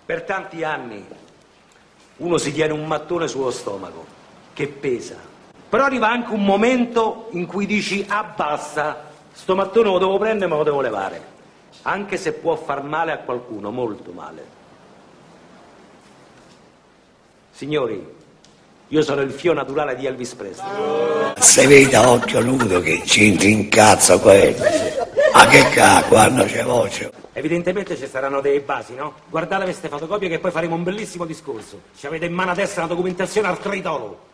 Per tanti anni uno si tiene un mattone sullo stomaco, che pesa. Però arriva anche un momento in cui dici, ah basta, sto mattone lo devo prendere e me lo devo levare. Anche se può far male a qualcuno, molto male. Signori, io sono il fio naturale di Elvis Presley. Se vedi a occhio nudo che c'entri in cazzo quello. Ma che cacchio, quando c'è voce? Evidentemente ci saranno dei basi, no? Guardate queste fotocopie che poi faremo un bellissimo discorso. Ci avete in mano adesso una documentazione al tritolo.